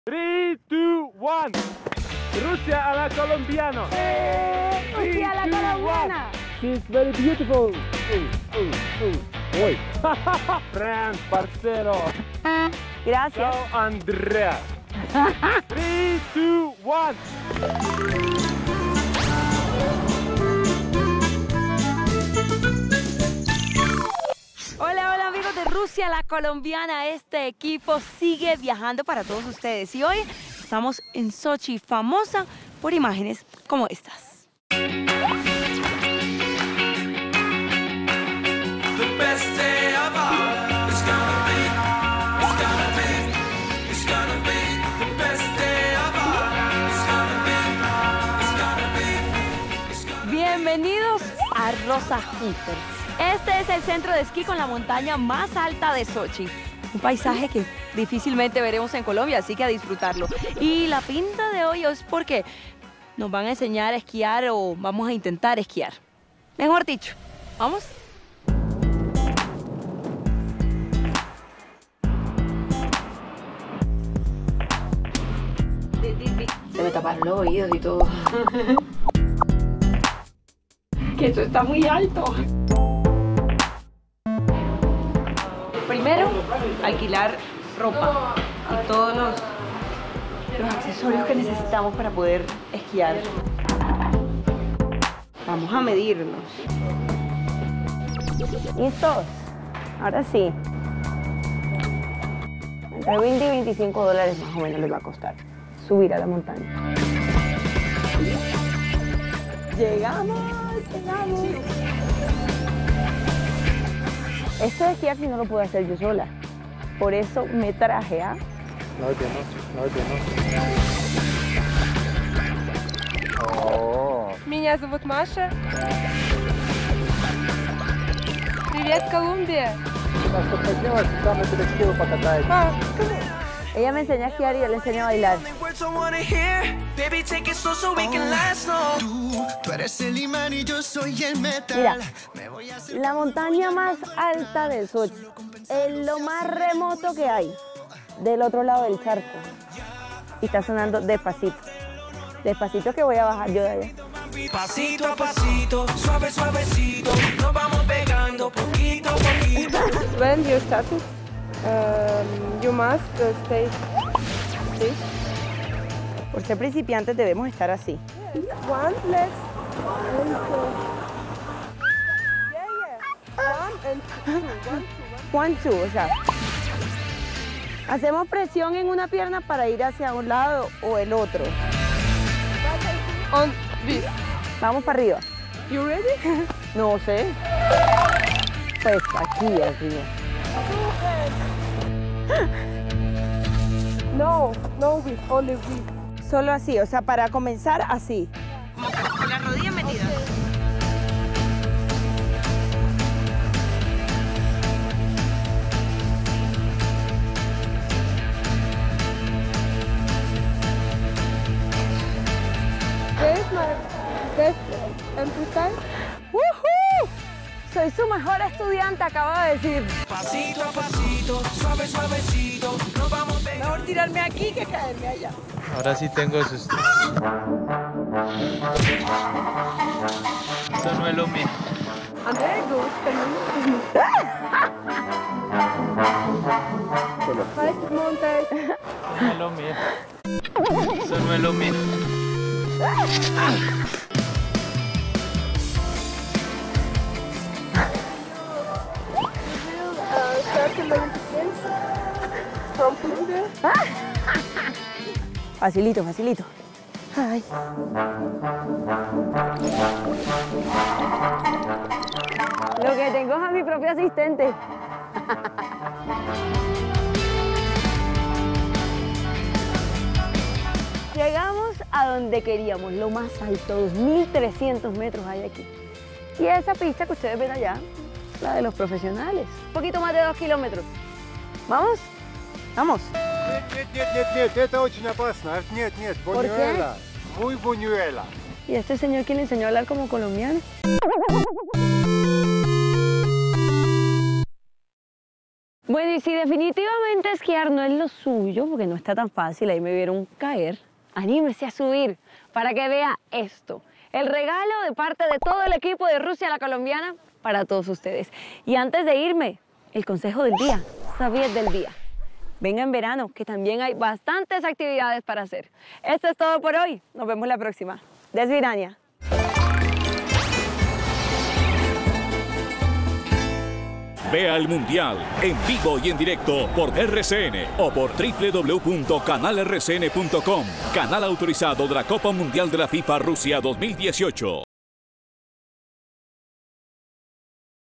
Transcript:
3, 2, 1. Rusia a la colombiana. Rusia a la colombiana. She's very beautiful. Uy. Friend, parcero. Gracias. Ciao, Andrea. 3, 2, 1. Hola, hola amigos de Rusia, la colombiana. Este equipo sigue viajando para todos ustedes y hoy estamos en Sochi, famosa por imágenes como estas. Bienvenidos a Rosa Hunter. Este es el centro de esquí con la montaña más alta de Sochi. Un paisaje que difícilmente veremos en Colombia, así que a disfrutarlo. Y la pinta de hoy es porque nos van a enseñar a esquiar o vamos a intentar esquiar. Mejor dicho, ¿vamos? Se me taparon los oídos y todo. Que esto está muy alto. Primero, alquilar ropa y todos los accesorios que necesitamos para poder esquiar. Vamos a medirnos. ¿Listos? Ahora sí. Entre 20 y 25 dólares más o menos les va a costar subir a la montaña. ¡Llegamos! ¡Llegamos! Esto de esquiar si no lo puedo hacer yo sola. Por eso me traje a... Меня зовут Маша. Привет, Колумбия. Ella me enseña a esquiar y yo le enseño a bailar. Mira, la montaña más alta de Sochi, es lo más remoto que hay, del otro lado del charco. Y está sonando despacito. Despacito que voy a bajar yo de allá. Pasito a pasito, suave suavecito, nos vamos pegando poquito a poquito. When you started, you must stay. ¿Sí? Por ser principiantes debemos estar así. One leg and two. One and two. One, two, o sea, hacemos presión en una pierna para ir hacia un lado o el otro. On this. Vamos para arriba. You ready? No sé. Pues aquí arriba. No, no with, only with. Solo así, o sea, para comenzar así. Con la rodilla metida. There's my best empty. ¡Woohoo! Soy su mejor estudiante, acaba de decir. Pasito a pasito, suave suavecito, nos vamos pegando. Mejor tirarme aquí que caerme allá. Ahora sí tengo susto. Eso no es lo mío. Andrea, go. Five mountains. Eso no es lo mío. Eso no es lo mío. Facilito, facilito. Ay. Lo que tengo es a mi propio asistente. Llegamos a donde queríamos, lo más alto, 2.300 metros hay aquí. Y esa pista que ustedes ven allá, la de los profesionales. Un poquito más de 2 kilómetros. ¿Vamos? Vamos. Нет, это очень опасно. Нет, ¿Por qué? Muy Buñuela. ¿Y este señor quién le enseñó a hablar como colombiano? Bueno, y si definitivamente esquiar no es lo suyo, porque no está tan fácil, ahí me vieron caer, anímese a subir para que vea esto. El regalo de parte de todo el equipo de Rusia la Colombiana para todos ustedes. Y antes de irme, el consejo del día, sabías del día. Venga en verano, que también hay bastantes actividades para hacer. Esto es todo por hoy. Nos vemos la próxima. До свидания. Vea el Mundial en vivo y en directo por RCN o por www.canalrcn.com. Canal autorizado de la Copa Mundial de la FIFA Rusia 2018.